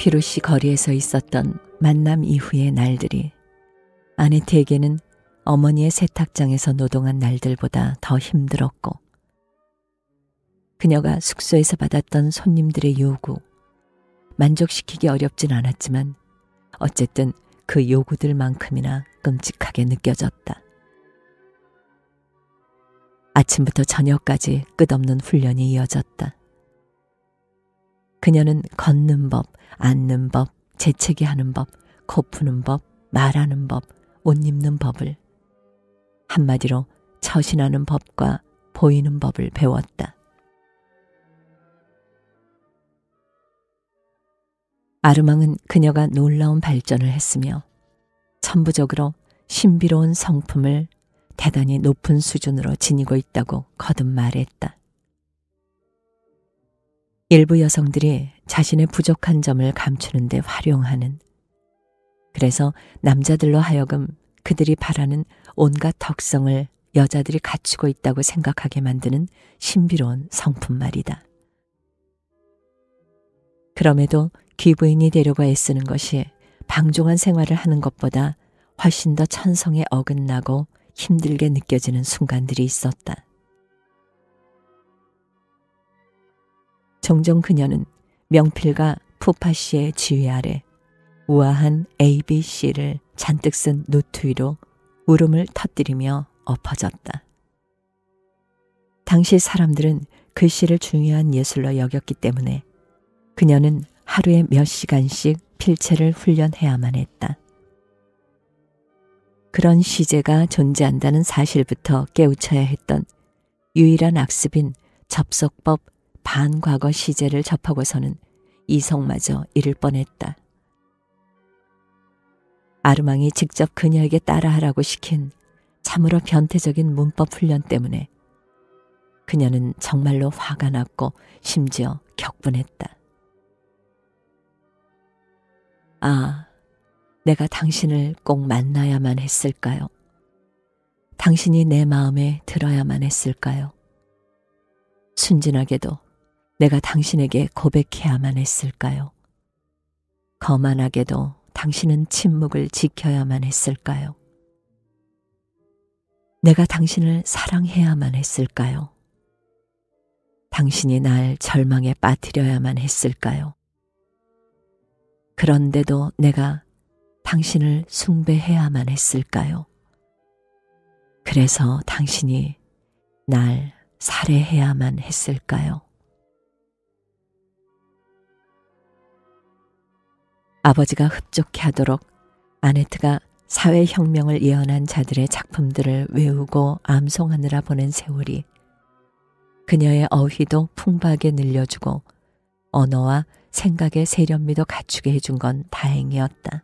피루시 거리에서 있었던 만남 이후의 날들이 아네트에게는 어머니의 세탁장에서 노동한 날들보다 더 힘들었고, 그녀가 숙소에서 받았던 손님들의 요구, 만족시키기 어렵진 않았지만 어쨌든 그 요구들만큼이나 끔찍하게 느껴졌다. 아침부터 저녁까지 끝없는 훈련이 이어졌다. 그녀는 걷는 법, 앉는 법, 재채기 하는 법, 코 푸는 법, 말하는 법, 옷 입는 법을, 한마디로 처신하는 법과 보이는 법을 배웠다. 아르망은 그녀가 놀라운 발전을 했으며 천부적으로 신비로운 성품을 대단히 높은 수준으로 지니고 있다고 거듭 말했다. 일부 여성들이 자신의 부족한 점을 감추는 데 활용하는, 그래서 남자들로 하여금 그들이 바라는 온갖 덕성을 여자들이 갖추고 있다고 생각하게 만드는 신비로운 성품 말이다. 그럼에도 귀부인이 되려고 애쓰는 것이 방종한 생활을 하는 것보다 훨씬 더 천성에 어긋나고 힘들게 느껴지는 순간들이 있었다. 종종 그녀는 명필가 푸파시의 지휘 아래 우아한 ABC를 잔뜩 쓴 노트 위로 울음을 터뜨리며 엎어졌다. 당시 사람들은 글씨를 중요한 예술로 여겼기 때문에 그녀는 하루에 몇 시간씩 필체를 훈련해야만 했다. 그런 시제가 존재한다는 사실부터 깨우쳐야 했던 유일한 악습인 접속법 반과거 시제를 접하고서는 이성마저 잃을 뻔했다. 아르망이 직접 그녀에게 따라하라고 시킨 참으로 변태적인 문법 훈련 때문에 그녀는 정말로 화가 났고 심지어 격분했다. 아, 내가 당신을 꼭 만나야만 했을까요? 당신이 내 마음에 들어야만 했을까요? 순진하게도 내가 당신에게 고백해야만 했을까요? 거만하게도 당신은 침묵을 지켜야만 했을까요? 내가 당신을 사랑해야만 했을까요? 당신이 날 절망에 빠뜨려야만 했을까요? 그런데도 내가 당신을 숭배해야만 했을까요? 그래서 당신이 날 살해해야만 했을까요? 아버지가 흡족해 하도록 아네트가 사회혁명을 예언한 자들의 작품들을 외우고 암송하느라 보낸 세월이 그녀의 어휘도 풍부하게 늘려주고 언어와 생각의 세련미도 갖추게 해준 건 다행이었다.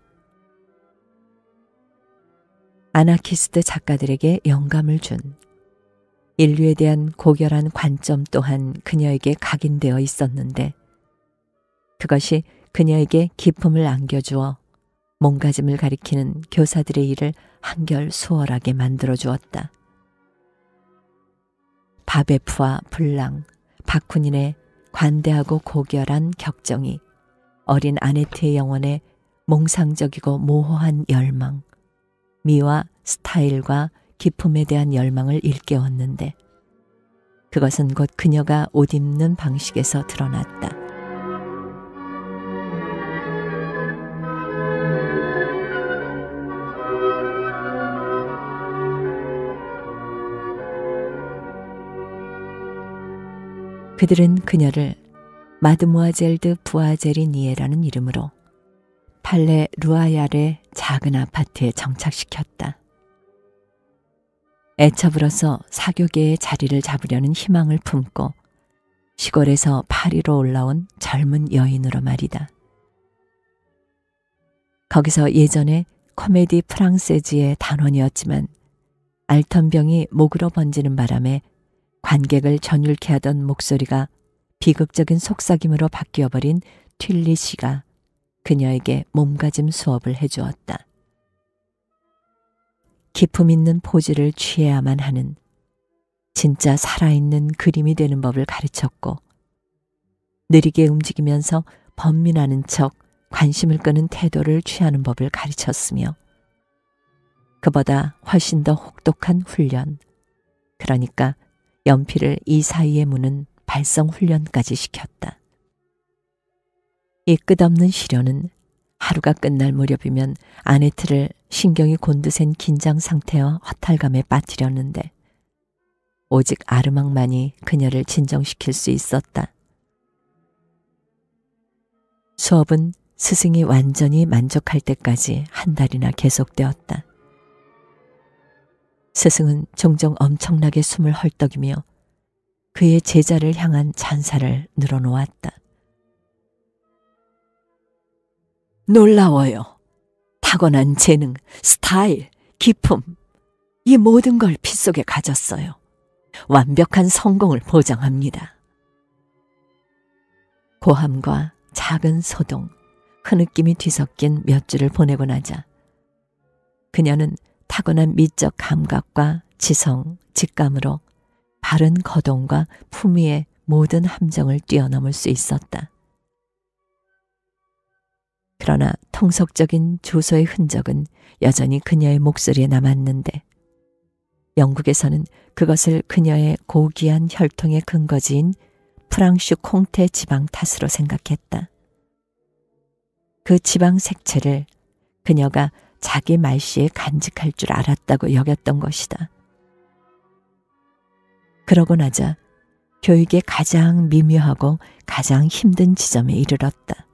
아나키스트 작가들에게 영감을 준, 인류에 대한 고결한 관점 또한 그녀에게 각인되어 있었는데 그것이 그녀에게 기품을 안겨주어 몸가짐을 가리키는 교사들의 일을 한결 수월하게 만들어주었다. 바베프와 블랑, 바쿠닌의 관대하고 고결한 격정이 어린 아네트의 영혼에 몽상적이고 모호한 열망, 미와 스타일과 기품에 대한 열망을 일깨웠는데 그것은 곧 그녀가 옷 입는 방식에서 드러났다. 그들은 그녀를 마드모아젤 부아제리니에라는 이름으로 팔레 루아얄의 작은 아파트에 정착시켰다. 애처불어서 사교계의 자리를 잡으려는 희망을 품고 시골에서 파리로 올라온 젊은 여인으로 말이다. 거기서 예전에 코메디 프랑세즈의 단원이었지만 알턴병이 목으로 번지는 바람에 관객을 전율케 하던 목소리가 비극적인 속삭임으로 바뀌어버린 튠리 씨가 그녀에게 몸가짐 수업을 해주었다. 기품 있는 포즈를 취해야만 하는, 진짜 살아있는 그림이 되는 법을 가르쳤고 느리게 움직이면서 번민하는 척 관심을 끄는 태도를 취하는 법을 가르쳤으며 그보다 훨씬 더 혹독한 훈련, 그러니까 연필을 이 사이에 무는 발성 훈련까지 시켰다. 이 끝없는 시련은 하루가 끝날 무렵이면 아네트를 신경이 곤두센 긴장 상태와 허탈감에 빠뜨렸는데 오직 아르망만이 그녀를 진정시킬 수 있었다. 수업은 스승이 완전히 만족할 때까지 한 달이나 계속되었다. 스승은 종종 엄청나게 숨을 헐떡이며 그의 제자를 향한 잔사를 늘어놓았다. 놀라워요. 타고난 재능, 스타일, 기품, 이 모든 걸 피 속에 가졌어요. 완벽한 성공을 보장합니다. 고함과 작은 소동, 흐느낌이 뒤섞인 몇 줄을 보내고 나자 그녀는 타고난 미적 감각과 지성, 직감으로 바른 거동과 품위의 모든 함정을 뛰어넘을 수 있었다. 그러나 통속적인 주소의 흔적은 여전히 그녀의 목소리에 남았는데 영국에서는 그것을 그녀의 고귀한 혈통의 근거지인 프랑슈 콩테 지방 탓으로 생각했다. 그 지방 색채를 그녀가 자기 말씨에 간직할 줄 알았다고 여겼던 것이다. 그러고 나자 교육의 가장 미묘하고 가장 힘든 지점에 이르렀다.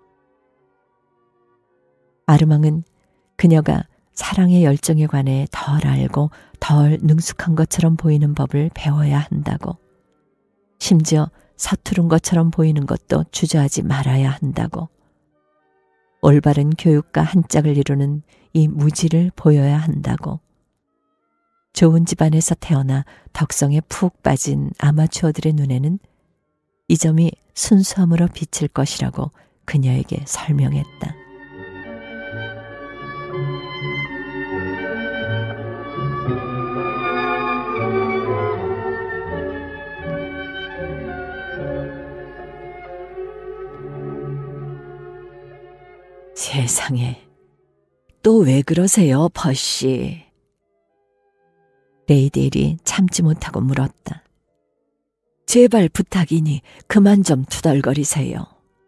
아르망은 그녀가 사랑의 열정에 관해 덜 알고 덜 능숙한 것처럼 보이는 법을 배워야 한다고, 심지어 서투른 것처럼 보이는 것도 주저하지 말아야 한다고, 올바른 교육과 한 짝을 이루는 이 무지를 보여야 한다고, 좋은 집안에서 태어나 덕성에 푹 빠진 아마추어들의 눈에는 이 점이 순수함으로 비칠 것이라고 그녀에게 설명했다. 세상에, 또 왜 그러세요, 버씨? 레이디엘이 참지 못하고 물었다. 제발 부탁이니 그만 좀 투덜거리세요.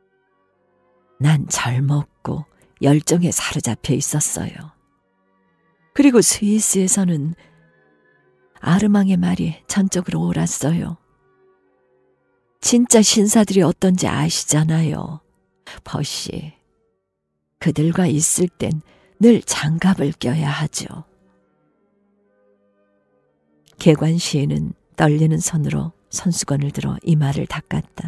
난 젊었고 열정에 사로잡혀 있었어요. 그리고 스위스에서는 아르망의 말이 전적으로 옳았어요. 진짜 신사들이 어떤지 아시잖아요, 버씨. 그들과 있을 땐 늘 장갑을 껴야 하죠. 개관 시인은 떨리는 손으로 손수건을 들어 이마를 닦았다.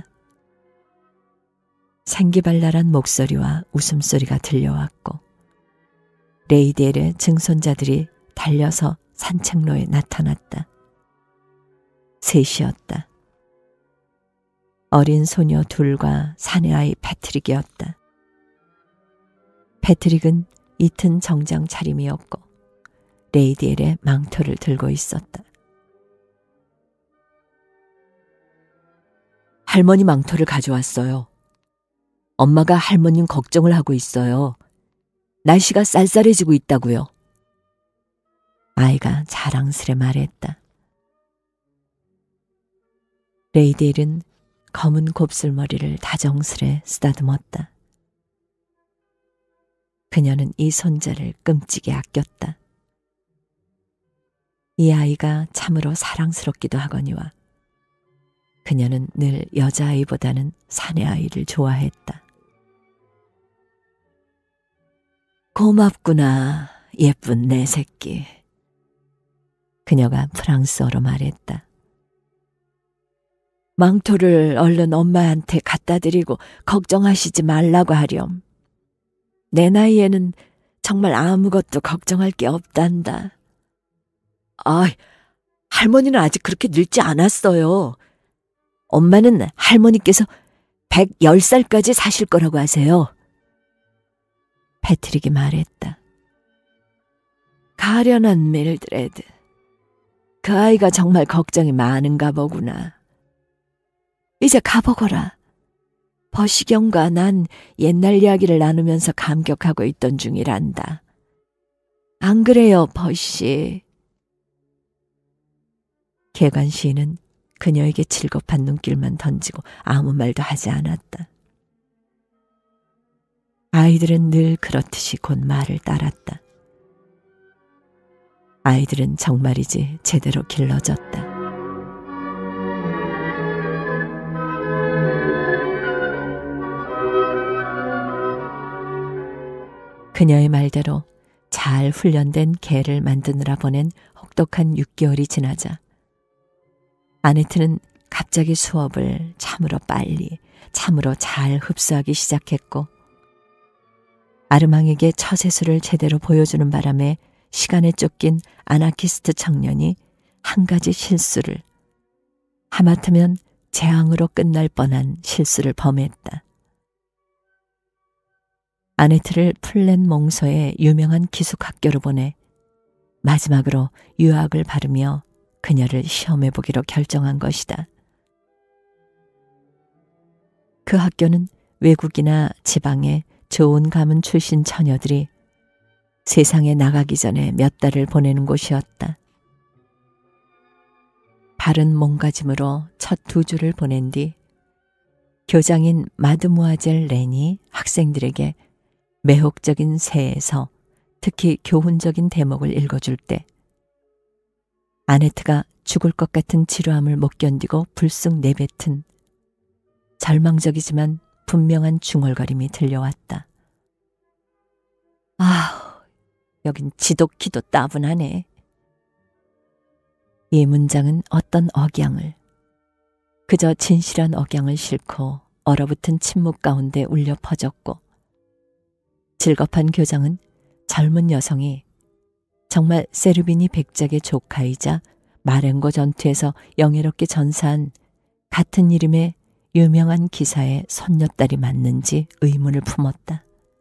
생기발랄한 목소리와 웃음소리가 들려왔고 레이디엘의 증손자들이 달려서 산책로에 나타났다. 셋이었다. 어린 소녀 둘과 사내아이 패트릭이었다. 패트릭은 옅은 정장 차림이었고 레이디엘의 망토를 들고 있었다. 할머니 망토를 가져왔어요. 엄마가 할머님 걱정을 하고 있어요. 날씨가 쌀쌀해지고 있다고요. 아이가 자랑스레 말했다. 레이디엘은 검은 곱슬머리를 다정스레 쓰다듬었다. 그녀는 이 손자를 끔찍이 아꼈다. 이 아이가 참으로 사랑스럽기도 하거니와 그녀는 늘 여자아이보다는 사내아이를 좋아했다. 고맙구나, 예쁜 내 새끼. 그녀가 프랑스어로 말했다. 망토를 얼른 엄마한테 갖다 드리고 걱정하시지 말라고 하렴. 내 나이에는 정말 아무것도 걱정할 게 없단다. 할머니는 아직 그렇게 늙지 않았어요. 엄마는 할머니께서 110살까지 사실 거라고 하세요. 패트릭이 말했다. 가련한 밀드레드. 그 아이가 정말 걱정이 많은가 보구나. 이제 가보거라. 버시경과 난 옛날 이야기를 나누면서 감격하고 있던 중이란다. 안 그래요, 버시? 개관 시인은 그녀에게 질겁한 눈길만 던지고 아무 말도 하지 않았다. 아이들은 늘 그렇듯이 곧 말을 따랐다. 아이들은 정말이지 제대로 길러졌다. 그녀의 말대로 잘 훈련된 개를 만드느라 보낸 혹독한 6개월이 지나자 아네트는 갑자기 수업을 참으로 빨리, 참으로 잘 흡수하기 시작했고 아르망에게 처세술을 제대로 보여주는 바람에 시간에 쫓긴 아나키스트 청년이 한 가지 실수를, 하마터면 재앙으로 끝날 뻔한 실수를 범했다. 아네트를 플랜 몽소의 유명한 기숙학교로 보내 마지막으로 유학을 바르며 그녀를 시험해보기로 결정한 것이다. 그 학교는 외국이나 지방의 좋은 가문 출신 처녀들이 세상에 나가기 전에 몇 달을 보내는 곳이었다. 바른 몸가짐으로 첫 2주를 보낸 뒤 교장인 마드모아젤 렌이 학생들에게 매혹적인 새에서 특히 교훈적인 대목을 읽어줄 때 아네트가 죽을 것 같은 지루함을 못 견디고 불쑥 내뱉은 절망적이지만 분명한 중얼거림이 들려왔다. 아, 여긴 지독히도 따분하네. 이 문장은 어떤 억양을, 그저 진실한 억양을 싣고 얼어붙은 침묵 가운데 울려 퍼졌고 질겁한 교장은 젊은 여성이 정말 세르비니 백작의 조카이자 마렌고 전투에서 영예롭게 전사한 같은 이름의 유명한 기사의 손녀딸이 맞는지 의문을 품었다.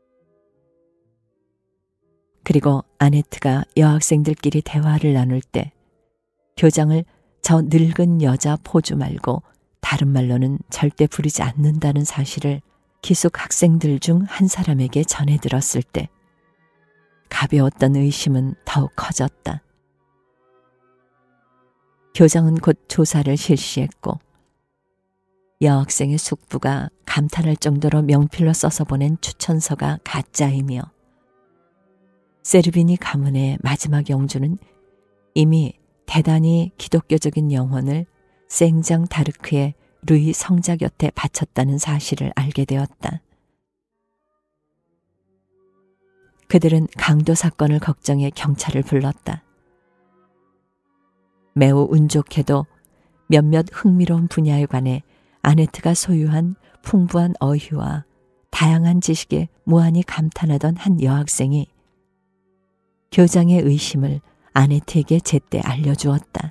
그리고 아네트가 여학생들끼리 대화를 나눌 때 교장을 저 늙은 여자 포주 말고 다른 말로는 절대 부르지 않는다는 사실을 기숙 학생들 중 한 사람에게 전해 들었을 때 가벼웠던 의심은 더욱 커졌다. 교장은 곧 조사를 실시했고 여학생의 숙부가 감탄할 정도로 명필로 써서 보낸 추천서가 가짜이며 세르비니 가문의 마지막 영주는 이미 대단히 기독교적인 영혼을 생장 다르크의 루이 성자 곁에 바쳤다는 사실을 알게 되었다. 그들은 강도 사건을 걱정해 경찰을 불렀다. 매우 운 좋게도 몇몇 흥미로운 분야에 관해 아네트가 소유한 풍부한 어휘와 다양한 지식에 무한히 감탄하던 한 여학생이 교장의 의심을 아네트에게 제때 알려주었다.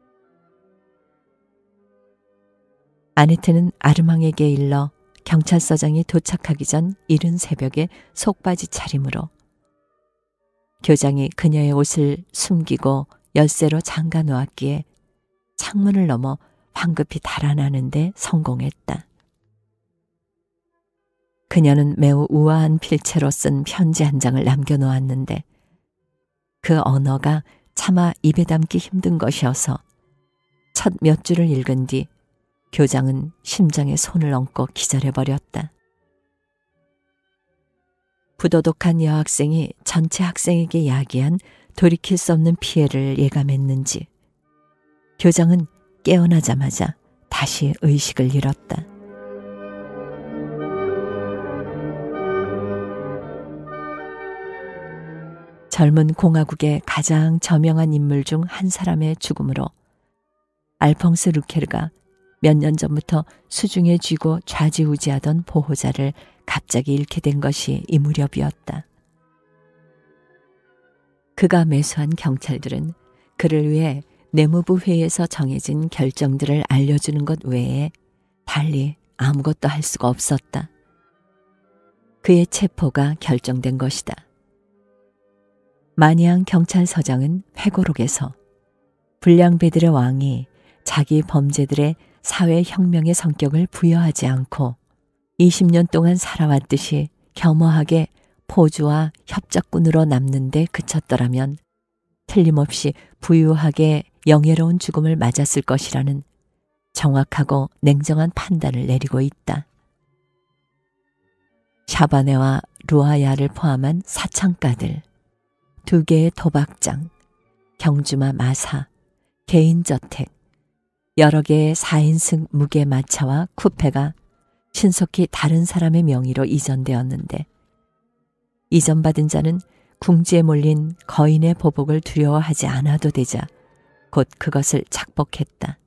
아네트는 아르망에게 일러 경찰서장이 도착하기 전 이른 새벽에 속바지 차림으로 교장이 그녀의 옷을 숨기고 열쇠로 잠가 놓았기에 창문을 넘어 황급히 달아나는데 성공했다. 그녀는 매우 우아한 필체로 쓴 편지 한 장을 남겨놓았는데 그 언어가 차마 입에 담기 힘든 것이어서 첫 몇 줄을 읽은 뒤 교장은 심장에 손을 얹고 기절해버렸다. 부도덕한 여학생이 전체 학생에게 야기한 돌이킬 수 없는 피해를 예감했는지 교장은 깨어나자마자 다시 의식을 잃었다. 젊은 공화국의 가장 저명한 인물 중 한 사람의 죽음으로 알퐁스 루케르가 몇 년 전부터 수중에 쥐고 좌지우지하던 보호자를 갑자기 잃게 된 것이 이 무렵이었다. 그가 매수한 경찰들은 그를 위해 내무부 회의에서 정해진 결정들을 알려주는 것 외에 달리 아무것도 할 수가 없었다. 그의 체포가 결정된 것이다. 마니앙 경찰서장은 회고록에서 불량배들의 왕이 자기 범죄들의 사회혁명의 성격을 부여하지 않고 20년 동안 살아왔듯이 겸허하게 포주와 협작꾼으로 남는데 그쳤더라면 틀림없이 부유하게 영예로운 죽음을 맞았을 것이라는 정확하고 냉정한 판단을 내리고 있다. 샤바네와 루아야를 포함한 사창가들, 2개의 도박장, 경주마 마사, 개인저택, 여러 개의 4인승 무게마차와 쿠페가 신속히 다른 사람의 명의로 이전되었는데 이전받은 자는 궁지에 몰린 거인의 보복을 두려워하지 않아도 되자 곧 그것을 착복했다.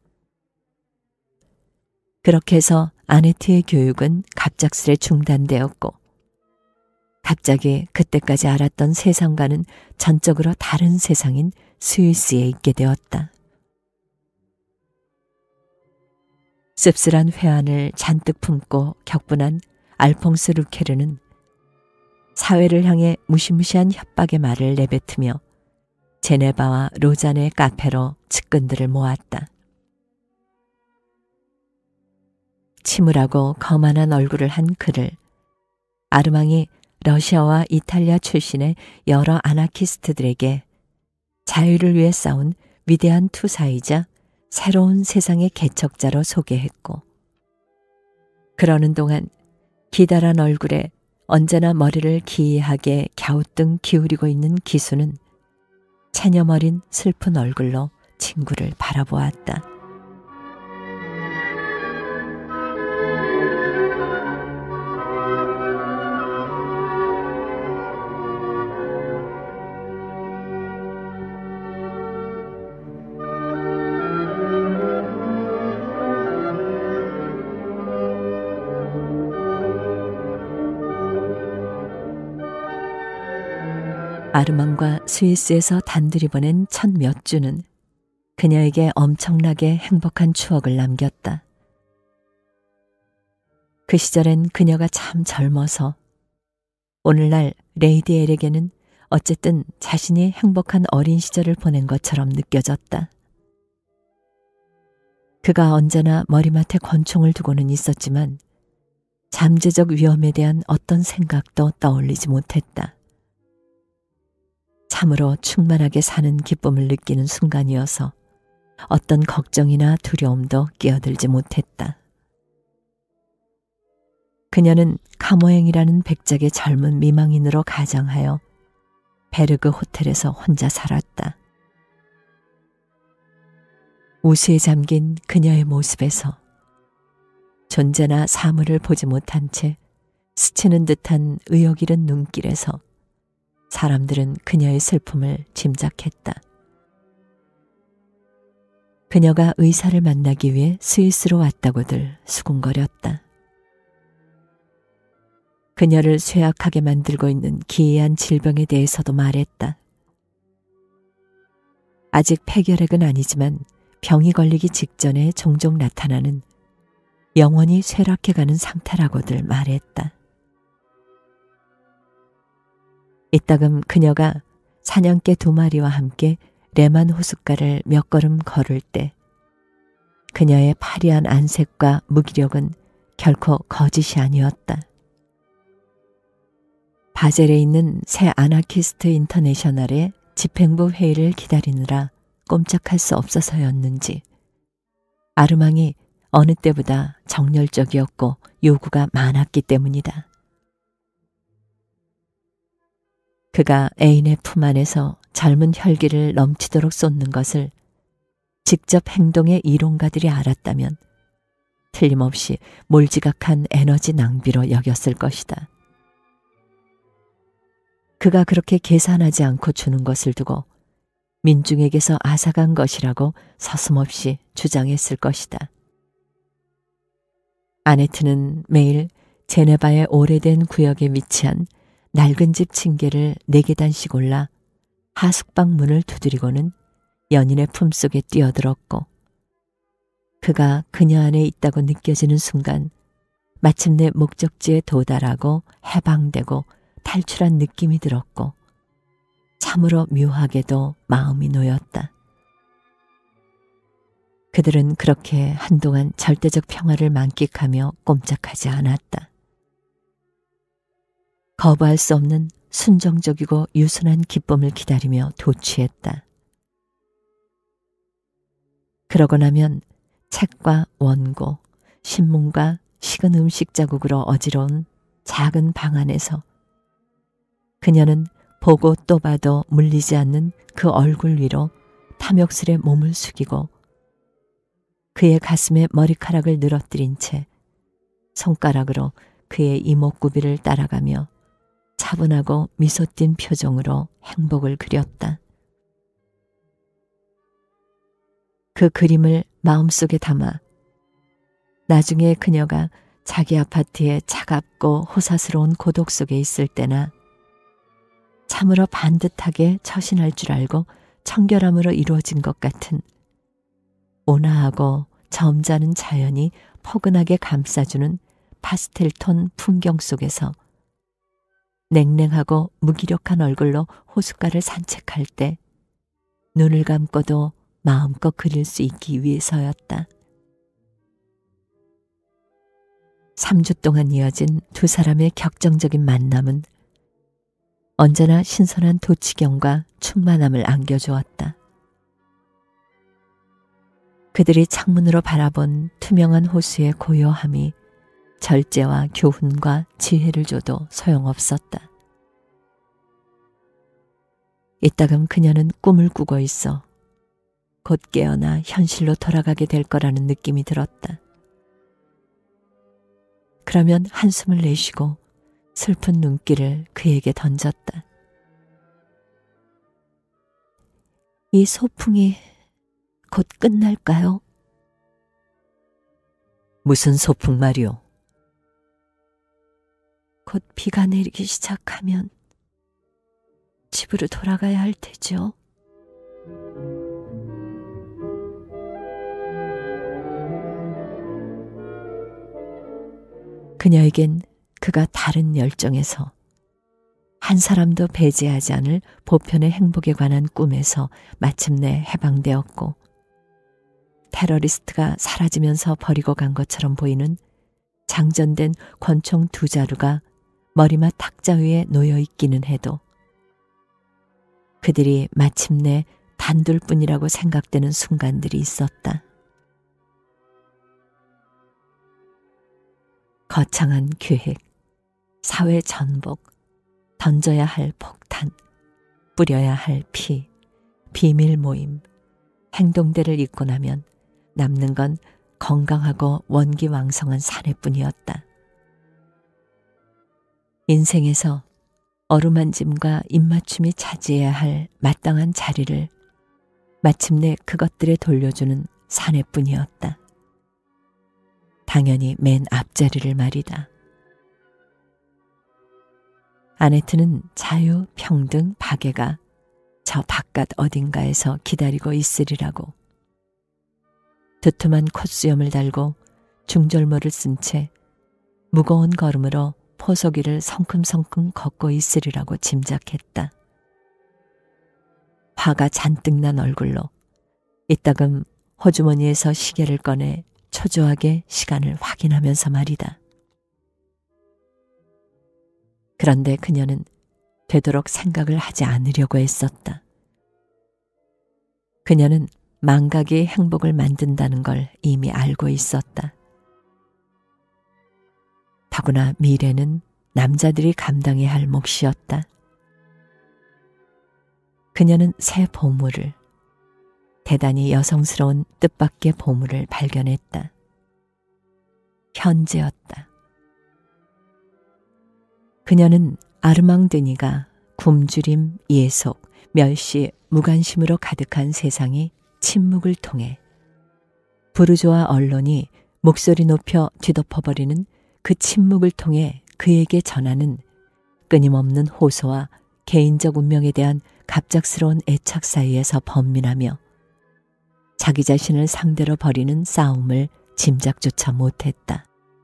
그렇게 해서 아네트의 교육은 갑작스레 중단되었고 갑자기 그때까지 알았던 세상과는 전적으로 다른 세상인 스위스에 있게 되었다. 씁쓸한 회한을 잔뜩 품고 격분한 알퐁스 루케르는 사회를 향해 무시무시한 협박의 말을 내뱉으며 제네바와 로잔의 카페로 측근들을 모았다. 침울하고 거만한 얼굴을 한 그를 아르망이 러시아와 이탈리아 출신의 여러 아나키스트들에게 자유를 위해 싸운 위대한 투사이자 새로운 세상의 개척자로 소개했고 그러는 동안 기다란 얼굴에 언제나 머리를 기이하게 갸우뚱 기울이고 있는 기수는 체념어린 슬픈 얼굴로 친구를 바라보았다. 아르망과 스위스에서 단둘이 보낸 첫 몇 주는 그녀에게 엄청나게 행복한 추억을 남겼다. 그 시절엔 그녀가 참 젊어서 오늘날 레이디 엘에게는 어쨌든 자신이 행복한 어린 시절을 보낸 것처럼 느껴졌다. 그가 언제나 머리맡에 권총을 두고는 있었지만 잠재적 위험에 대한 어떤 생각도 떠올리지 못했다. 참으로 충만하게 사는 기쁨을 느끼는 순간이어서 어떤 걱정이나 두려움도 끼어들지 못했다. 그녀는 카모행이라는 백작의 젊은 미망인으로 가장하여 베르그 호텔에서 혼자 살았다. 우수에 잠긴 그녀의 모습에서 존재나 사물을 보지 못한 채 스치는 듯한 의욕 잃은 눈길에서 사람들은 그녀의 슬픔을 짐작했다. 그녀가 의사를 만나기 위해 스위스로 왔다고들 수군거렸다. 그녀를 쇠약하게 만들고 있는 기이한 질병에 대해서도 말했다. 아직 폐결핵은 아니지만 병이 걸리기 직전에 종종 나타나는 영원히 쇠락해가는 상태라고들 말했다. 이따금 그녀가 사냥개 2마리와 함께 레만 호숫가를 몇 걸음 걸을 때 그녀의 파리한 안색과 무기력은 결코 거짓이 아니었다. 바젤에 있는 새 아나키스트 인터내셔널의 집행부 회의를 기다리느라 꼼짝할 수 없어서였는지 아르망이 어느 때보다 정열적이었고 요구가 많았기 때문이다. 그가 애인의 품 안에서 젊은 혈기를 넘치도록 쏟는 것을 직접 행동의 이론가들이 알았다면 틀림없이 몰지각한 에너지 낭비로 여겼을 것이다. 그가 그렇게 계산하지 않고 주는 것을 두고 민중에게서 앗아간 것이라고 서슴없이 주장했을 것이다. 아네트는 매일 제네바의 오래된 구역에 위치한 낡은 집 층계를 4계단씩 올라 하숙방 문을 두드리고는 연인의 품속에 뛰어들었고 그가 그녀 안에 있다고 느껴지는 순간 마침내 목적지에 도달하고 해방되고 탈출한 느낌이 들었고 참으로 묘하게도 마음이 놓였다. 그들은 그렇게 한동안 절대적 평화를 만끽하며 꼼짝하지 않았다. 거부할 수 없는 순정적이고 유순한 기쁨을 기다리며 도취했다. 그러고 나면 책과 원고, 신문과 식은 음식 자국으로 어지러운 작은 방 안에서 그녀는 보고 또 봐도 물리지 않는 그 얼굴 위로 탐욕스레 몸을 숙이고 그의 가슴에 머리카락을 늘어뜨린 채 손가락으로 그의 이목구비를 따라가며 차분하고 미소 띤 표정으로 행복을 그렸다. 그 그림을 마음속에 담아 나중에 그녀가 자기 아파트의 차갑고 호사스러운 고독 속에 있을 때나 참으로 반듯하게 처신할 줄 알고 청결함으로 이루어진 것 같은 온화하고 점잖은 자연이 포근하게 감싸주는 파스텔톤 풍경 속에서 냉랭하고 무기력한 얼굴로 호숫가를 산책할 때 눈을 감고도 마음껏 그릴 수 있기 위해서였다. 3주 동안 이어진 두 사람의 격정적인 만남은 언제나 신선한 도치경과 충만함을 안겨주었다. 그들이 창문으로 바라본 투명한 호수의 고요함이 절제와 교훈과 지혜를 줘도 소용없었다. 이따금 그녀는 꿈을 꾸고 있어 곧 깨어나 현실로 돌아가게 될 거라는 느낌이 들었다. 그러면 한숨을 내쉬고 슬픈 눈길을 그에게 던졌다. 이 소풍이 곧 끝날까요? 무슨 소풍 말이오? 곧 비가 내리기 시작하면 집으로 돌아가야 할 테죠. 그녀에겐 그가 다른 열정에서 한 사람도 배제하지 않을 보편의 행복에 관한 꿈에서 마침내 해방되었고 테러리스트가 사라지면서 버리고 간 것처럼 보이는 장전된 권총 2자루가 머리맡 탁자 위에 놓여 있기는 해도 그들이 마침내 단둘뿐이라고 생각되는 순간들이 있었다. 거창한 계획, 사회 전복, 던져야 할 폭탄, 뿌려야 할 피, 비밀 모임, 행동대를 잇고 나면 남는 건 건강하고 원기왕성한 사내뿐이었다. 인생에서 어루만짐과 입맞춤이 차지해야 할 마땅한 자리를 마침내 그것들에 돌려주는 사내뿐이었다. 당연히 맨 앞자리를 말이다. 아네트는 자유, 평등, 박애가 저 바깥 어딘가에서 기다리고 있으리라고. 두툼한 콧수염을 달고 중절모를 쓴 채 무거운 걸음으로 포소기를 성큼성큼 걷고 있으리라고 짐작했다. 화가 잔뜩 난 얼굴로 이따금 호주머니에서 시계를 꺼내 초조하게 시간을 확인하면서 말이다. 그런데 그녀는 되도록 생각을 하지 않으려고 애썼다. 그녀는 망각이 행복을 만든다는 걸 이미 알고 있었다. 더구나 미래는 남자들이 감당해야 할 몫이었다. 그녀는 새 보물을, 대단히 여성스러운 뜻밖의 보물을 발견했다. 현재였다. 그녀는 아르망드니가 굶주림, 예속, 멸시, 무관심으로 가득한 세상이 침묵을 통해 부르주아 언론이 목소리 높여 뒤덮어버리는 그 침묵을 통해 그에게 전하는 끊임없는 호소와 개인적 운명에 대한 갑작스러운 애착 사이에서 번민하며 자기 자신을 상대로 벌이는 싸움을 짐작조차 못했다.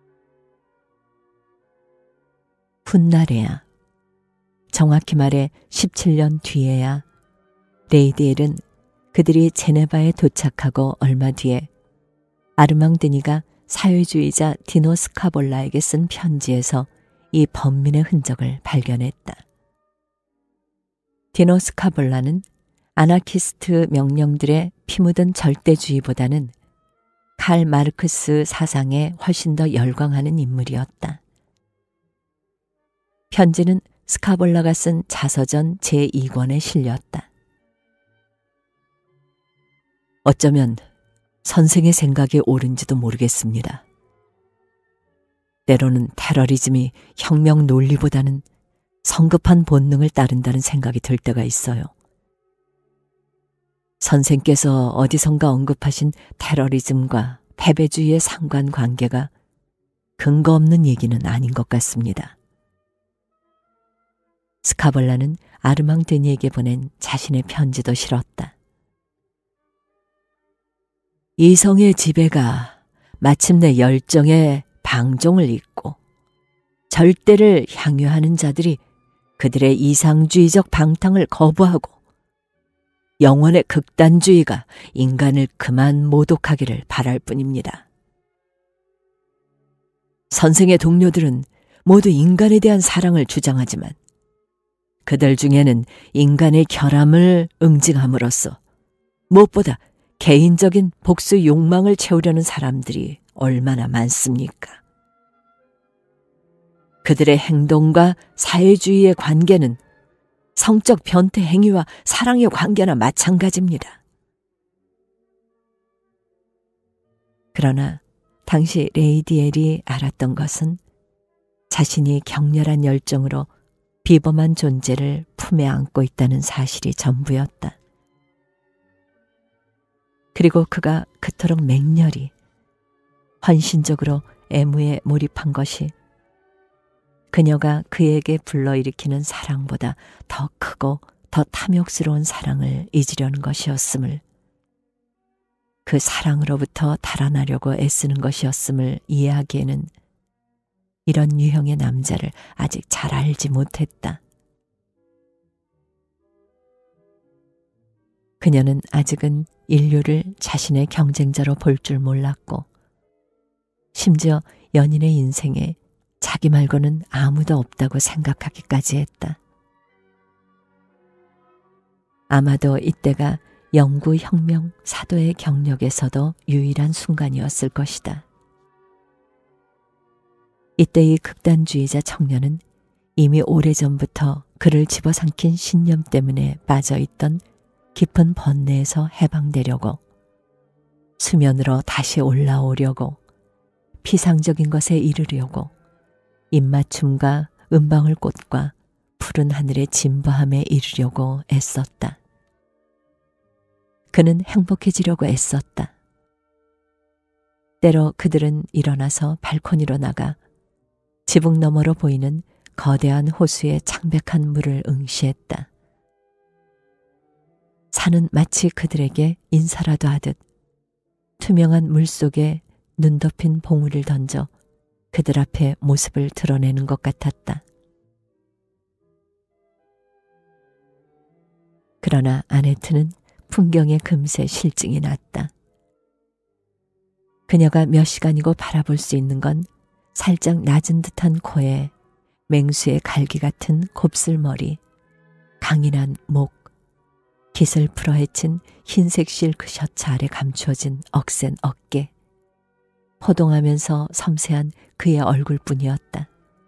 훗날에야, 정확히 말해 17년 뒤에야 레이디 엘은 그들이 제네바에 도착하고 얼마 뒤에 아르망드니가 사회주의자 디노 스카볼라에게 쓴 편지에서 이 번민의 흔적을 발견했다. 디노 스카볼라는 아나키스트 명령들의 피 묻은 절대주의보다는 칼 마르크스 사상에 훨씬 더 열광하는 인물이었다. 편지는 스카볼라가 쓴 자서전 제2권에 실렸다. 어쩌면 선생의 생각이 옳은지도 모르겠습니다. 때로는 테러리즘이 혁명 논리보다는 성급한 본능을 따른다는 생각이 들 때가 있어요. 선생께서 어디선가 언급하신 테러리즘과 패배주의의 상관관계가 근거 없는 얘기는 아닌 것 같습니다. 스카볼라는 아르망 드니에게 보낸 자신의 편지도 실었다. 이성의 지배가 마침내 열정의 방종을 잇고 절대를 향유하는 자들이 그들의 이상주의적 방탕을 거부하고 영혼의 극단주의가 인간을 그만 모독하기를 바랄 뿐입니다. 선생의 동료들은 모두 인간에 대한 사랑을 주장하지만 그들 중에는 인간의 결함을 응징함으로써 무엇보다 개인적인 복수 욕망을 채우려는 사람들이 얼마나 많습니까? 그들의 행동과 사회주의의 관계는 성적 변태 행위와 사랑의 관계나 마찬가지입니다. 그러나 당시 레이디엘이 알았던 것은 자신이 격렬한 열정으로 비범한 존재를 품에 안고 있다는 사실이 전부였다. 그리고 그가 그토록 맹렬히 헌신적으로 애무에 몰입한 것이 그녀가 그에게 불러일으키는 사랑보다 더 크고 더 탐욕스러운 사랑을 잊으려는 것이었음을, 그 사랑으로부터 달아나려고 애쓰는 것이었음을 이해하기에는 이런 유형의 남자를 아직 잘 알지 못했다. 그녀는 아직은 인류를 자신의 경쟁자로 볼 줄 몰랐고, 심지어 연인의 인생에 자기 말고는 아무도 없다고 생각하기까지 했다. 아마도 이때가 영구혁명 사도의 경력에서도 유일한 순간이었을 것이다. 이때 이 극단주의자 청년은 이미 오래전부터 그를 집어삼킨 신념 때문에 빠져있던 깊은 번뇌에서 해방되려고, 수면으로 다시 올라오려고, 피상적인 것에 이르려고 입맞춤과 은방울꽃과 푸른 하늘의 진부함에 이르려고 애썼다. 그는 행복해지려고 애썼다. 때로 그들은 일어나서 발코니로 나가 지붕 너머로 보이는 거대한 호수의 창백한 물을 응시했다. 산은 마치 그들에게 인사라도 하듯 투명한 물 속에 눈 덮인 봉우리를 던져 그들 앞에 모습을 드러내는 것 같았다. 그러나 아네트는 풍경에 금세 실증이 났다. 그녀가 몇 시간이고 바라볼 수 있는 건 살짝 낮은 듯한 코에 맹수의 갈기 같은 곱슬머리, 강인한 목, 깃을 풀어헤친 흰색 실크 셔츠 아래 감추어진 억센 어깨, 호동하면서 섬세한 그의 얼굴뿐이었다.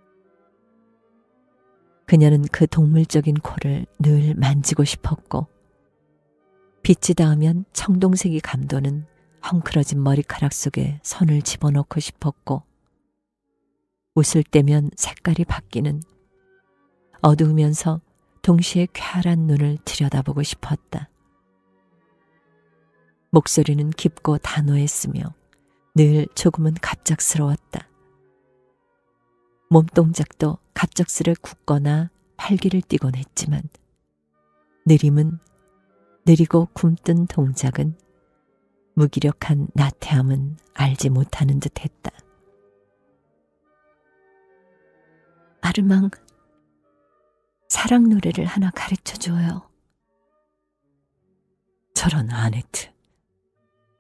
그녀는 그 동물적인 코를 늘 만지고 싶었고, 빛이 닿으면 청동색이 감도는 헝클어진 머리카락 속에 손을 집어넣고 싶었고, 웃을 때면 색깔이 바뀌는 어두우면서 동시에 쾌활한 눈을 들여다보고 싶었다. 목소리는 깊고 단호했으며 늘 조금은 갑작스러웠다. 몸동작도 갑작스레 굳거나 활기를 띠곤 했지만 느리고 굼뜬 동작은, 무기력한 나태함은 알지 못하는 듯 했다. 아르망, 사랑 노래를 하나 가르쳐줘요. 저런 아네트,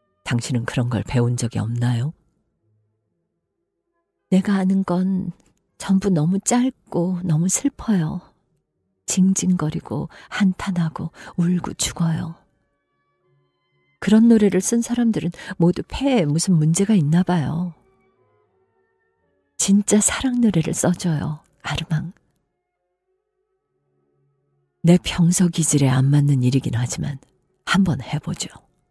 당신은 그런 걸 배운 적이 없나요? 내가 아는 건 전부 너무 짧고 너무 슬퍼요. 징징거리고 한탄하고 울고 죽어요. 그런 노래를 쓴 사람들은 모두 폐에 무슨 문제가 있나 봐요. 진짜 사랑 노래를 써줘요, 아르망. 내 평소 기질에 안 맞는 일이긴 하지만 한번 해보죠.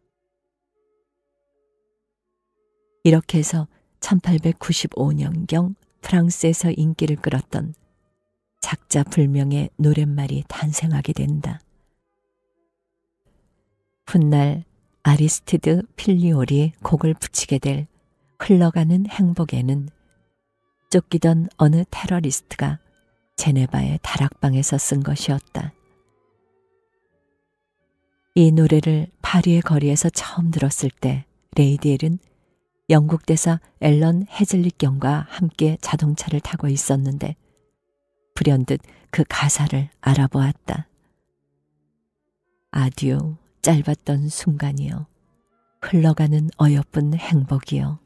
이렇게 해서 1895년경 프랑스에서 인기를 끌었던 작자불명의 노랫말이 탄생하게 된다. 훗날 아리스티드 필리올이 곡을 붙이게 될 흘러가는 행복에는 쫓기던 어느 테러리스트가 제네바의 다락방에서 쓴 것이었다. 이 노래를 파리의 거리에서 처음 들었을 때 레이디엘은 영국 대사 앨런 헤즐릿경과 함께 자동차를 타고 있었는데 불현듯 그 가사를 알아보았다. 아듀, 짧았던 순간이여. 흘러가는 어여쁜 행복이여.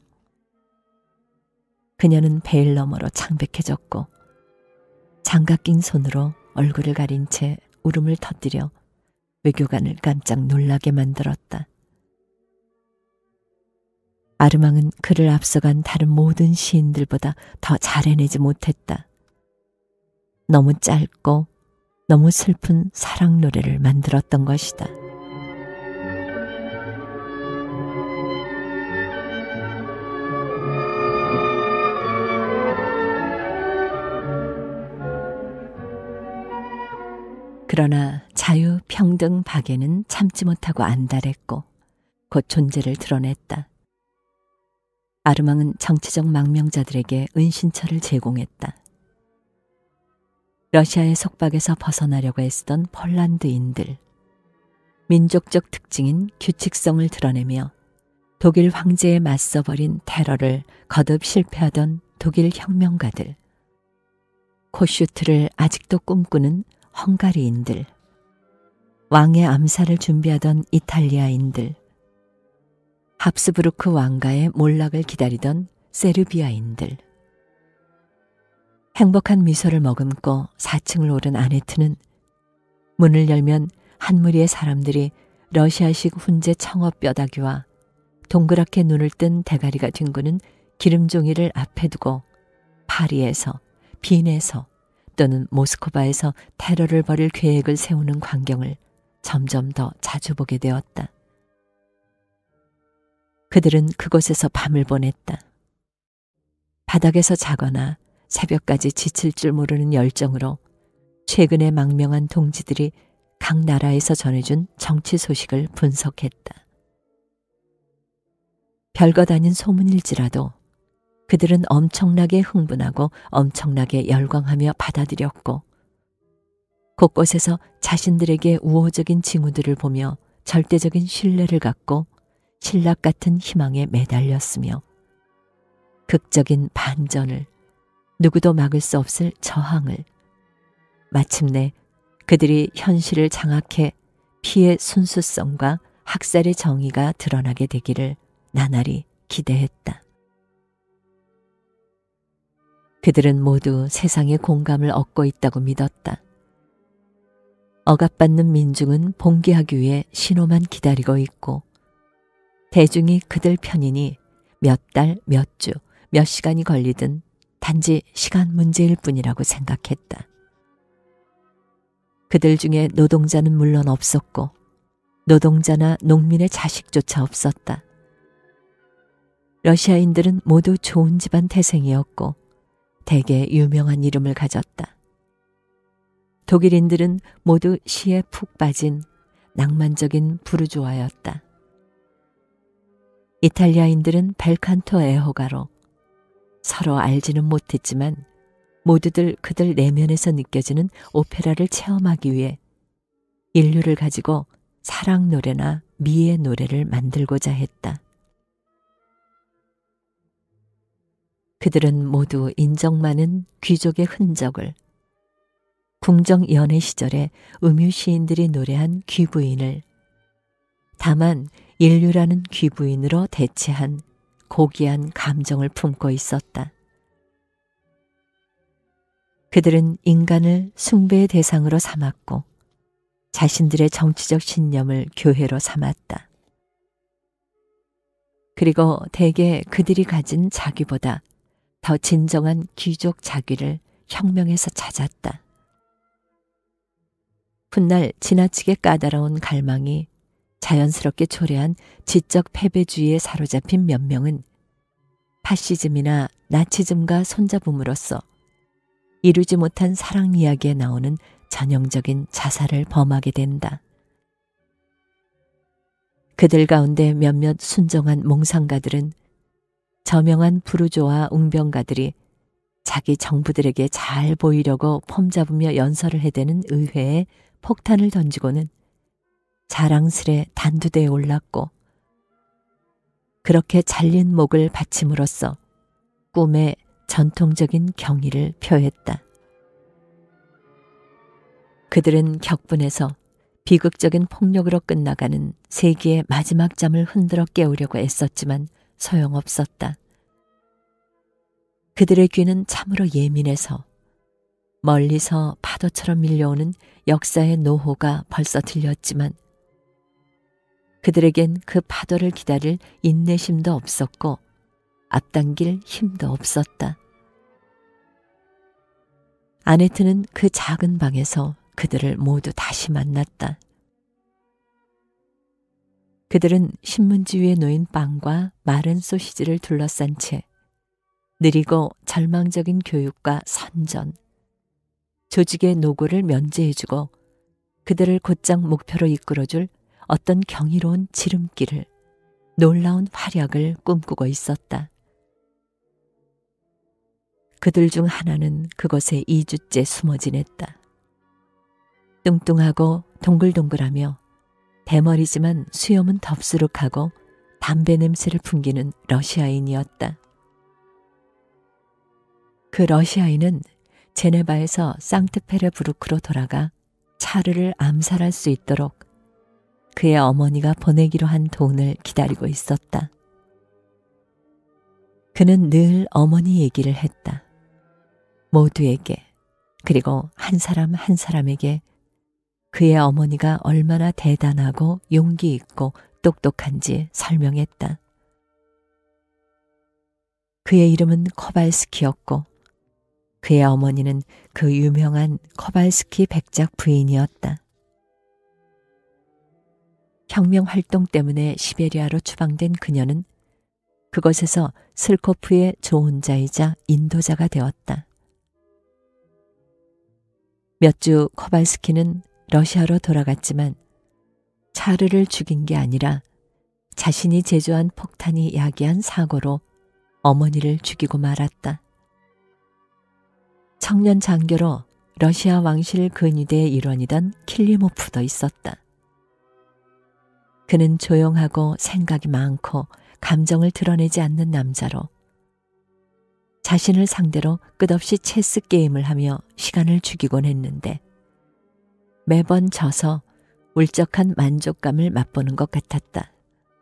그녀는 베일 너머로 창백해졌고 장갑 낀 손으로 얼굴을 가린 채 울음을 터뜨려 외교관을 깜짝 놀라게 만들었다. 아르망은 그를 앞서간 다른 모든 시인들보다 더 잘해내지 못했다. 너무 짧고 너무 슬픈 사랑 노래를 만들었던 것이다. 그러나 자유, 평등, 박애는 참지 못하고 안달했고 곧 존재를 드러냈다. 아르망은 정치적 망명자들에게 은신처를 제공했다. 러시아의 속박에서 벗어나려고 애쓰던 폴란드인들, 민족적 특징인 규칙성을 드러내며 독일 황제에 맞서버린 테러를 거듭 실패하던 독일 혁명가들, 코슈트를 아직도 꿈꾸는 헝가리인들, 왕의 암살을 준비하던 이탈리아인들, 합스부르크 왕가의 몰락을 기다리던 세르비아인들. 행복한 미소를 머금고 4층을 오른 아네트는 문을 열면 한 무리의 사람들이 러시아식 훈제 청어 뼈다귀와 동그랗게 눈을 뜬 대가리가 뒹구는 기름종이를 앞에 두고 파리에서, 빈에서 또는 모스크바에서 테러를 벌일 계획을 세우는 광경을 점점 더 자주 보게 되었다. 그들은 그곳에서 밤을 보냈다. 바닥에서 자거나 새벽까지 지칠 줄 모르는 열정으로 최근에 망명한 동지들이 각 나라에서 전해준 정치 소식을 분석했다. 별것 아닌 소문일지라도 그들은 엄청나게 흥분하고 엄청나게 열광하며 받아들였고 곳곳에서 자신들에게 우호적인 징후들을 보며 절대적인 신뢰를 갖고 신락 같은 희망에 매달렸으며 극적인 반전을, 누구도 막을 수 없을 저항을, 마침내 그들이 현실을 장악해 피의 순수성과 학살의 정의가 드러나게 되기를 나날이 기대했다. 그들은 모두 세상의 공감을 얻고 있다고 믿었다. 억압받는 민중은 봉기하기 위해 신호만 기다리고 있고 대중이 그들 편이니 몇 달, 몇 주, 몇 시간이 걸리든 단지 시간 문제일 뿐이라고 생각했다. 그들 중에 노동자는 물론 없었고 노동자나 농민의 자식조차 없었다. 러시아인들은 모두 좋은 집안 태생이었고 대개 유명한 이름을 가졌다. 독일인들은 모두 시에 푹 빠진 낭만적인 부르주아였다. 이탈리아인들은 벨칸토 애호가로 서로 알지는 못했지만 모두들 그들 내면에서 느껴지는 오페라를 체험하기 위해 인류를 가지고 사랑 노래나 미의 노래를 만들고자 했다. 그들은 모두 인정 많은 귀족의 흔적을, 궁정 연애 시절에 음유 시인들이 노래한 귀부인을, 다만 인류라는 귀부인으로 대체한 고귀한 감정을 품고 있었다. 그들은 인간을 숭배의 대상으로 삼았고 자신들의 정치적 신념을 교회로 삼았다. 그리고 대개 그들이 가진 자귀보다 더 진정한 귀족 자귀를 혁명에서 찾았다. 훗날 지나치게 까다로운 갈망이 자연스럽게 초래한 지적 패배주의에 사로잡힌 몇 명은 파시즘이나 나치즘과 손잡음으로써 이루지 못한 사랑 이야기에 나오는 전형적인 자살을 범하게 된다. 그들 가운데 몇몇 순정한 몽상가들은 저명한 부르조아 웅병가들이 자기 정부들에게 잘 보이려고 폼잡으며 연설을 해대는 의회에 폭탄을 던지고는 자랑스레 단두대에 올랐고 그렇게 잘린 목을 바침으로써 꿈의 전통적인 경의를 표했다. 그들은 격분해서 비극적인 폭력으로 끝나가는 세기의 마지막 잠을 흔들어 깨우려고 애썼지만 소용없었다. 그들의 귀는 참으로 예민해서 멀리서 파도처럼 밀려오는 역사의 노호가 벌써 들렸지만 그들에겐 그 파도를 기다릴 인내심도 없었고 앞당길 힘도 없었다. 아네트는 그 작은 방에서 그들을 모두 다시 만났다. 그들은 신문지 위에 놓인 빵과 마른 소시지를 둘러싼 채 느리고 절망적인 교육과 선전, 조직의 노고를 면제해주고 그들을 곧장 목표로 이끌어줄 어떤 경이로운 지름길을, 놀라운 활약을 꿈꾸고 있었다. 그들 중 하나는 그곳에 2주째 숨어 지냈다. 뚱뚱하고 동글동글하며 대머리지만 수염은 덥수룩하고 담배 냄새를 풍기는 러시아인이었다. 그 러시아인은 제네바에서 상트페르부르크로 돌아가 차르를 암살할 수 있도록 그의 어머니가 보내기로 한 돈을 기다리고 있었다. 그는 늘 어머니 얘기를 했다. 모두에게, 그리고 한 사람 한 사람에게 그의 어머니가 얼마나 대단하고 용기 있고 똑똑한지 설명했다. 그의 이름은 코발스키였고 그의 어머니는 그 유명한 코발스키 백작 부인이었다. 혁명 활동 때문에 시베리아로 추방된 그녀는 그곳에서 슬코프의 조언자이자 인도자가 되었다. 몇 주 코발스키는 러시아로 돌아갔지만 차르를 죽인 게 아니라 자신이 제조한 폭탄이 야기한 사고로 어머니를 죽이고 말았다. 청년 장교로 러시아 왕실 근위대의 일원이던 킬리모프도 있었다. 그는 조용하고 생각이 많고 감정을 드러내지 않는 남자로 자신을 상대로 끝없이 체스 게임을 하며 시간을 죽이곤 했는데 매번 져서 울적한 만족감을 맛보는 것 같았다.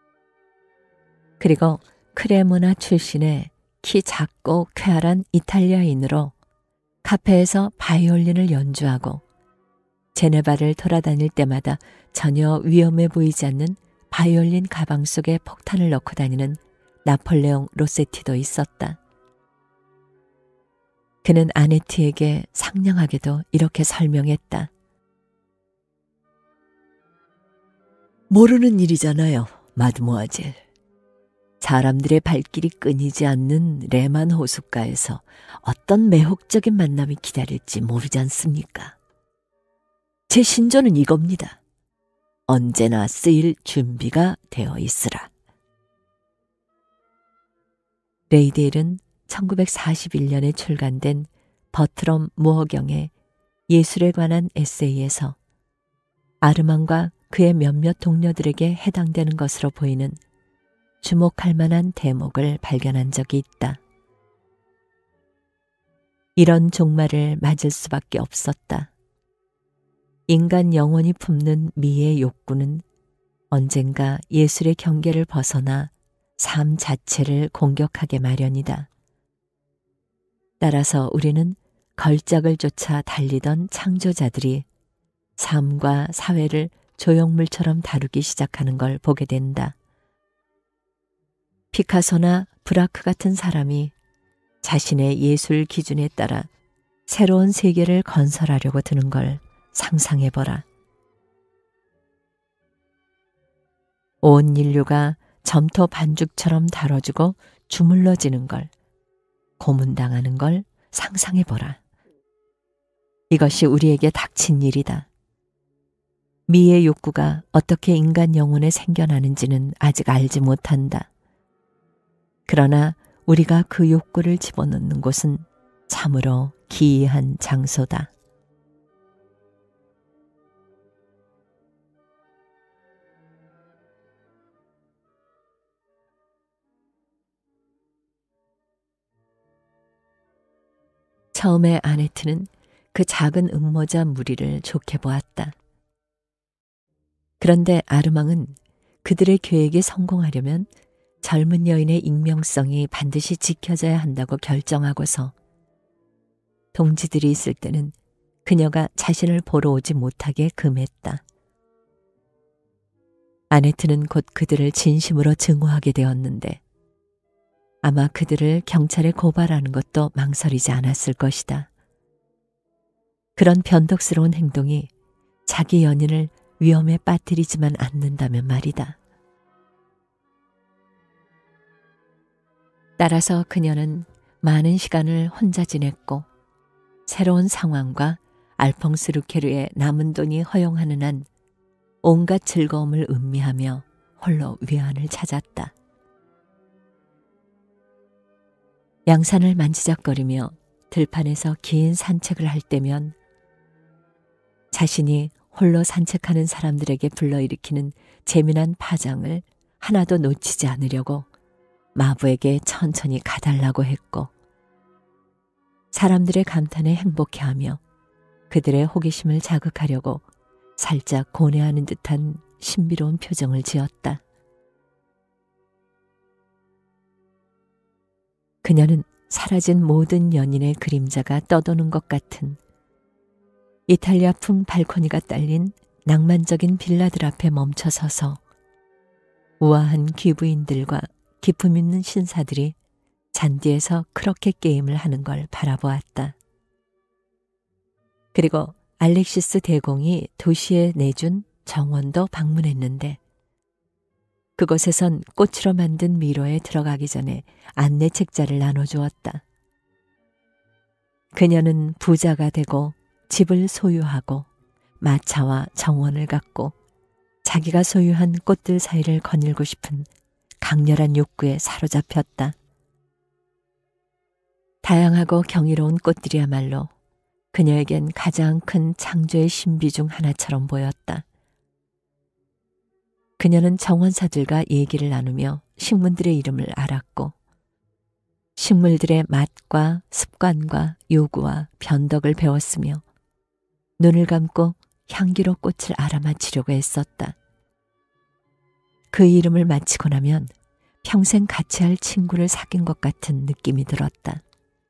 그리고 크레모나 출신의 키 작고 쾌활한 이탈리아인으로 카페에서 바이올린을 연주하고 제네바를 돌아다닐 때마다 전혀 위험해 보이지 않는 바이올린 가방 속에 폭탄을 넣고 다니는 나폴레옹 로세티도 있었다. 그는 아네트에게 상냥하게도 이렇게 설명했다. 모르는 일이잖아요, 마드모아젤. 사람들의 발길이 끊이지 않는 레만 호숫가에서 어떤 매혹적인 만남이 기다릴지 모르지 않습니까? 제 신조는 이겁니다. 언제나 쓰일 준비가 되어 있으라. 레이데일은 1941년에 출간된 버트럼 무어경의 예술에 관한 에세이에서 아르망과 그의 몇몇 동료들에게 해당되는 것으로 보이는 주목할 만한 대목을 발견한 적이 있다. 이런 종말을 맞을 수밖에 없었다. 인간 영혼이 품는 미의 욕구는 언젠가 예술의 경계를 벗어나 삶 자체를 공격하게 마련이다. 따라서 우리는 걸작을 쫓아 달리던 창조자들이 삶과 사회를 조형물처럼 다루기 시작하는 걸 보게 된다. 피카소나 브라크 같은 사람이 자신의 예술 기준에 따라 새로운 세계를 건설하려고 드는 걸 상상해보라. 온 인류가 점토 반죽처럼 다뤄지고 주물러지는 걸, 고문당하는 걸 상상해보라. 이것이 우리에게 닥친 일이다. 미의 욕구가 어떻게 인간 영혼에 생겨나는지는 아직 알지 못한다. 그러나 우리가 그 욕구를 집어넣는 곳은 참으로 기이한 장소다. 처음에 아네트는 그 작은 음모자 무리를 좋게 보았다. 그런데 아르망은 그들의 계획이 성공하려면 젊은 여인의 익명성이 반드시 지켜져야 한다고 결정하고서 동지들이 있을 때는 그녀가 자신을 보러 오지 못하게 금했다. 아네트는 곧 그들을 진심으로 증오하게 되었는데 아마 그들을 경찰에 고발하는 것도 망설이지 않았을 것이다. 그런 변덕스러운 행동이 자기 연인을 위험에 빠뜨리지만 않는다면 말이다. 따라서 그녀는 많은 시간을 혼자 지냈고 새로운 상황과 알퐁스루케르의 남은 돈이 허용하는 한 온갖 즐거움을 음미하며 홀로 위안을 찾았다. 양산을 만지작거리며 들판에서 긴 산책을 할 때면 자신이 홀로 산책하는 사람들에게 불러일으키는 재미난 파장을 하나도 놓치지 않으려고 마부에게 천천히 가달라고 했고 사람들의 감탄에 행복해하며 그들의 호기심을 자극하려고 살짝 고뇌하는 듯한 신비로운 표정을 지었다. 그녀는 사라진 모든 연인의 그림자가 떠도는 것 같은 이탈리아풍 발코니가 딸린 낭만적인 빌라들 앞에 멈춰서서 우아한 귀부인들과 기품 있는 신사들이 잔디에서 크로켓 게임을 하는 걸 바라보았다. 그리고 알렉시스 대공이 도시에 내준 정원도 방문했는데 그곳에선 꽃으로 만든 미로에 들어가기 전에 안내 책자를 나눠주었다. 그녀는 부자가 되고 집을 소유하고 마차와 정원을 갖고 자기가 소유한 꽃들 사이를 거닐고 싶은 강렬한 욕구에 사로잡혔다. 다양하고 경이로운 꽃들이야말로 그녀에겐 가장 큰 창조의 신비 중 하나처럼 보였다. 그녀는 정원사들과 얘기를 나누며 식물들의 이름을 알았고 식물들의 맛과 습관과 요구와 변덕을 배웠으며 눈을 감고 향기로 꽃을 알아맞히려고 애썼다. 그 이름을 마치고 나면 평생 같이 할 친구를 사귄 것 같은 느낌이 들었다.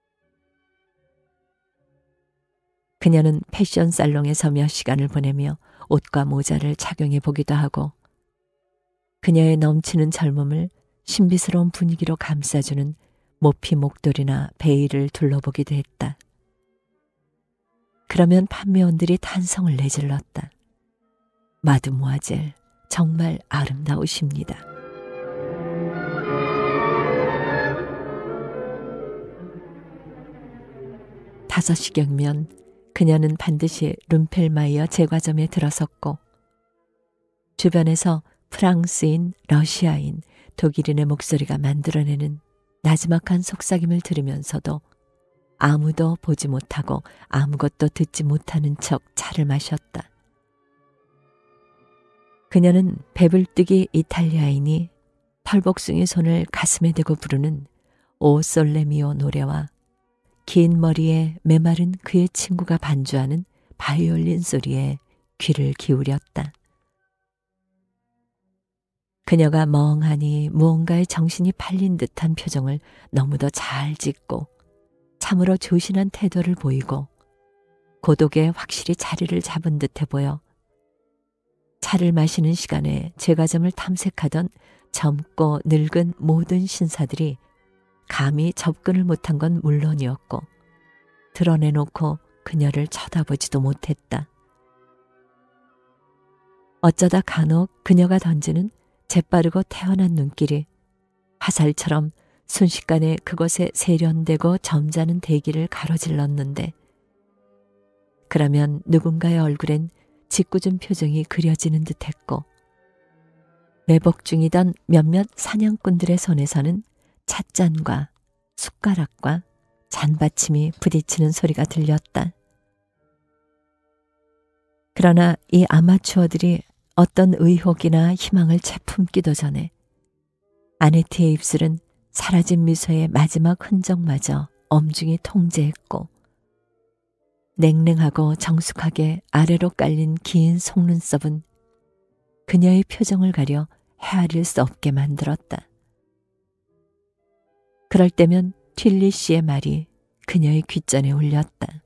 그녀는 패션 살롱에서 몇 시간을 보내며 옷과 모자를 착용해 보기도 하고 그녀의 넘치는 젊음을 신비스러운 분위기로 감싸주는 모피 목도리나 베일을 둘러보기도 했다. 그러면 판매원들이 탄성을 내질렀다. 마드모아젤, 정말 아름다우십니다. 다섯 시경이면 그녀는 반드시 룸펠마이어 제과점에 들어섰고 주변에서 프랑스인, 러시아인, 독일인의 목소리가 만들어내는 나지막한 속삭임을 들으면서도 아무도 보지 못하고 아무것도 듣지 못하는 척 차를 마셨다. 그녀는 배불뚝이 이탈리아인이 털복숭이 손을 가슴에 대고 부르는 오 솔레미오 노래와 긴 머리에 메마른 그의 친구가 반주하는 바이올린 소리에 귀를 기울였다. 그녀가 멍하니 무언가에 정신이 팔린 듯한 표정을 너무도 잘 짓고 참으로 조신한 태도를 보이고 고독에 확실히 자리를 잡은 듯해 보여 차를 마시는 시간에 제과점을 탐색하던 젊고 늙은 모든 신사들이 감히 접근을 못한 건 물론이었고 드러내놓고 그녀를 쳐다보지도 못했다. 어쩌다 간혹 그녀가 던지는 재빠르고 태연한 눈길이 화살처럼 순식간에 그곳에 세련되고 점잖은 대기를 가로질렀는데 그러면 누군가의 얼굴엔 짓궂은 표정이 그려지는 듯했고 매복 중이던 몇몇 사냥꾼들의 손에서는 찻잔과 숟가락과 잔받침이 부딪히는 소리가 들렸다. 그러나 이 아마추어들이 어떤 의혹이나 희망을 채품기도 전에 아네트의 입술은 사라진 미소의 마지막 흔적마저 엄중히 통제했고 냉랭하고 정숙하게 아래로 깔린 긴 속눈썹은 그녀의 표정을 가려 헤아릴 수 없게 만들었다. 그럴 때면 튠리 씨의 말이 그녀의 귓전에 울렸다.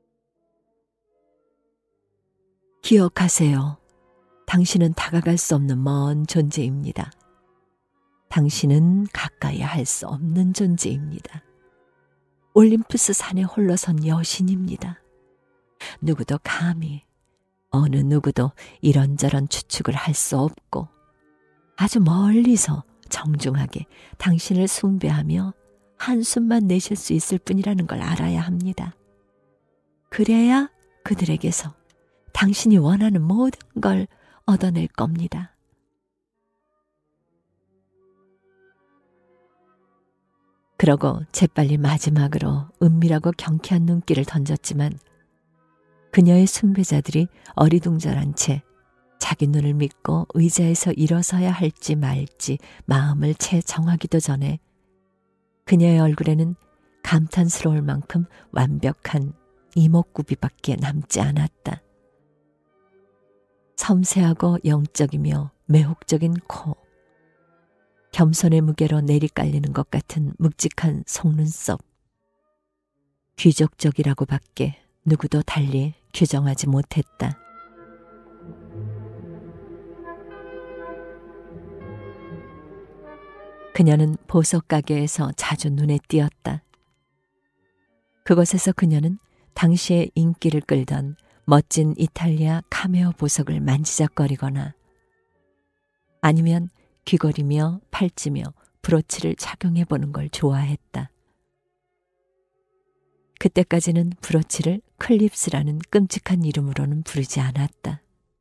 기억하세요. 당신은 다가갈 수 없는 먼 존재입니다. 당신은 가까이 할 수 없는 존재입니다. 올림푸스 산에 홀로 선 여신입니다. 누구도 감히, 어느 누구도 이런저런 추측을 할 수 없고 아주 멀리서 정중하게 당신을 숭배하며 한숨만 내쉴 수 있을 뿐이라는 걸 알아야 합니다. 그래야 그들에게서 당신이 원하는 모든 걸 얻어낼 겁니다. 그러고 재빨리 마지막으로 은밀하고 경쾌한 눈길을 던졌지만 그녀의 숭배자들이 어리둥절한 채 자기 눈을 믿고 의자에서 일어서야 할지 말지 마음을 채 정하기도 전에 그녀의 얼굴에는 감탄스러울 만큼 완벽한 이목구비밖에 남지 않았다. 섬세하고 영적이며 매혹적인 코, 겸손의 무게로 내리깔리는 것 같은 묵직한 속눈썹, 귀족적이라고밖에 누구도 달리 규정하지 못했다. 그녀는 보석 가게에서 자주 눈에 띄었다. 그곳에서 그녀는 당시의 인기를 끌던 멋진 이탈리아 카메오 보석을 만지작거리거나 아니면 귀걸이며 팔찌며 브로치를 착용해보는 걸 좋아했다. 그때까지는 브로치를 클립스라는 끔찍한 이름으로는 부르지 않았다.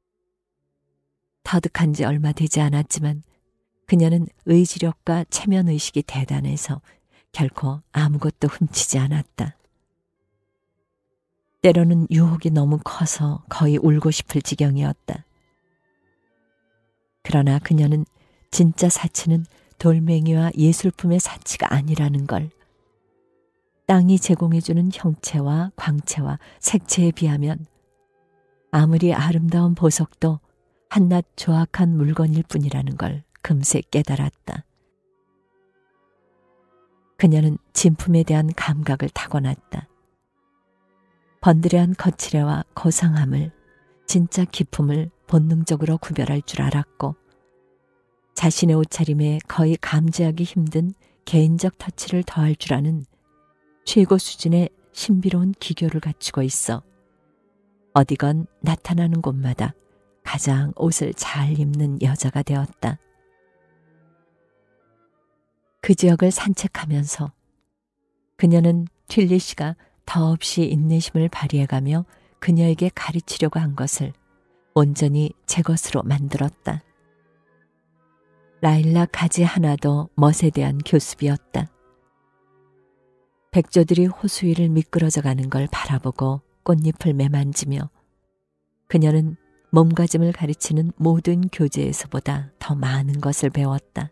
터득한 지 얼마 되지 않았지만 그녀는 의지력과 체면의식이 대단해서 결코 아무것도 훔치지 않았다. 때로는 유혹이 너무 커서 거의 울고 싶을 지경이었다. 그러나 그녀는 진짜 사치는 돌멩이와 예술품의 사치가 아니라는 걸, 땅이 제공해주는 형체와 광채와 색채에 비하면 아무리 아름다운 보석도 한낱 조악한 물건일 뿐이라는 걸 금세 깨달았다. 그녀는 진품에 대한 감각을 타고났다. 번드레한 거칠애와 고상함을, 진짜 기품을 본능적으로 구별할 줄 알았고 자신의 옷차림에 거의 감지하기 힘든 개인적 터치를 더할 줄 아는 최고 수준의 신비로운 기교를 갖추고 있어 어디건 나타나는 곳마다 가장 옷을 잘 입는 여자가 되었다. 그 지역을 산책하면서 그녀는 튠리 씨가 더없이 인내심을 발휘해가며 그녀에게 가르치려고 한 것을 온전히 제 것으로 만들었다. 라일락 가지 하나도 멋에 대한 교습이었다. 백조들이 호수 위를 미끄러져 가는 걸 바라보고 꽃잎을 매만지며 그녀는 몸가짐을 가르치는 모든 교재에서보다 더 많은 것을 배웠다.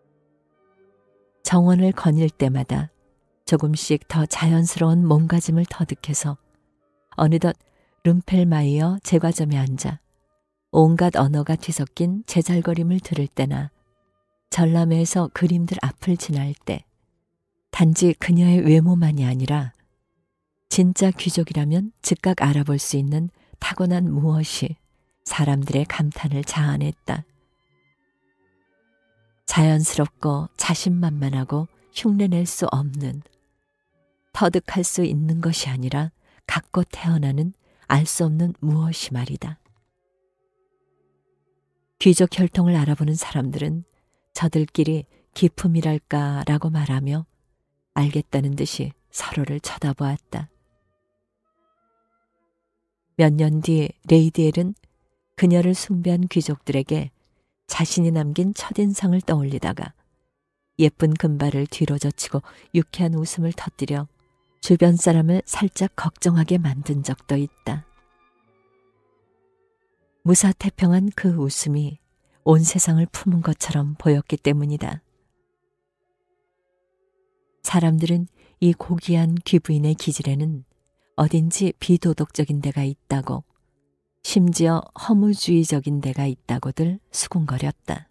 정원을 거닐 때마다 조금씩 더 자연스러운 몸가짐을 터득해서 어느덧 룸펠마이어 제과점에 앉아 온갖 언어가 뒤섞인 제잘거림을 들을 때나 전람회에서 그림들 앞을 지날 때 단지 그녀의 외모만이 아니라 진짜 귀족이라면 즉각 알아볼 수 있는 타고난 무엇이 사람들의 감탄을 자아냈다. 자연스럽고 자신만만하고 흉내낼 수 없는, 터득할 수 있는 것이 아니라 갖고 태어나는 알 수 없는 무엇이 말이다. 귀족 혈통을 알아보는 사람들은 저들끼리 기품이랄까라고 말하며 알겠다는 듯이 서로를 쳐다보았다. 몇 년 뒤 레이디엘은 그녀를 숭배한 귀족들에게 자신이 남긴 첫인상을 떠올리다가 예쁜 금발을 뒤로 젖히고 유쾌한 웃음을 터뜨려 주변 사람을 살짝 걱정하게 만든 적도 있다. 무사태평한 그 웃음이 온 세상을 품은 것처럼 보였기 때문이다. 사람들은 이 고귀한 귀부인의 기질에는 어딘지 비도덕적인 데가 있다고, 심지어 허무주의적인 데가 있다고들 수군거렸다.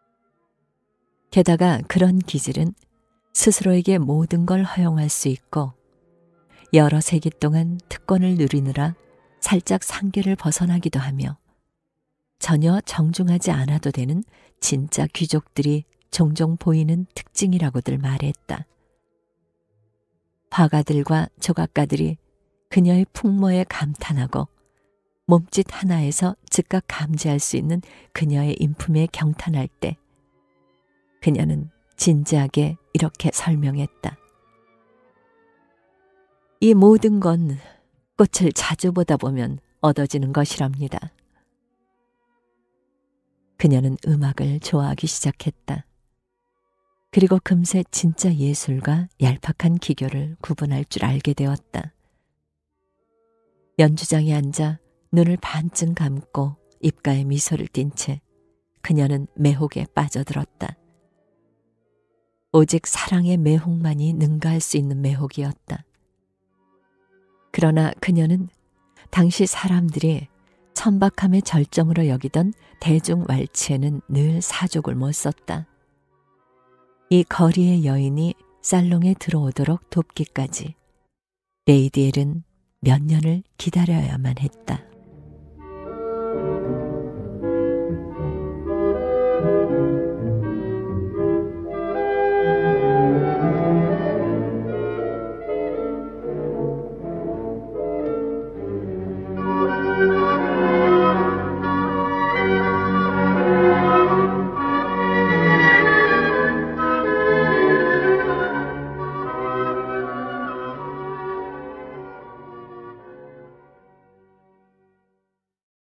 게다가 그런 기질은 스스로에게 모든 걸 허용할 수 있고 여러 세기 동안 특권을 누리느라 살짝 상계를 벗어나기도 하며 전혀 정중하지 않아도 되는 진짜 귀족들이 종종 보이는 특징이라고들 말했다. 화가들과 조각가들이 그녀의 풍모에 감탄하고 몸짓 하나에서 즉각 감지할 수 있는 그녀의 인품에 경탄할 때 그녀는 진지하게 이렇게 설명했다. 이 모든 건 꽃을 자주 보다 보면 얻어지는 것이랍니다. 그녀는 음악을 좋아하기 시작했다. 그리고 금세 진짜 예술과 얄팍한 기교를 구분할 줄 알게 되었다. 연주장에 앉아 눈을 반쯤 감고 입가에 미소를 띤 채 그녀는 매혹에 빠져들었다. 오직 사랑의 매혹만이 능가할 수 있는 매혹이었다. 그러나 그녀는 당시 사람들이 천박함의 절정으로 여기던 대중 왈츠에는 늘 사족을 못 썼다. 이 거리의 여인이 살롱에 들어오도록 돕기까지 레이디엘은 몇 년을 기다려야만 했다.